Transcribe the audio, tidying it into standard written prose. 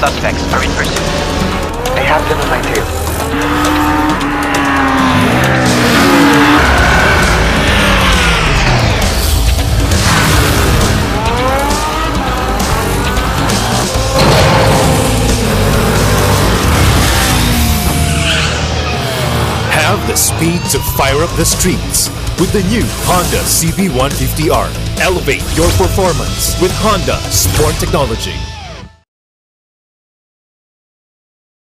suspects are in pursuit. I have them on my tail. Have the speed to fire up the streets with the new Honda CB150R. Elevate your performance with Honda Sport Technology.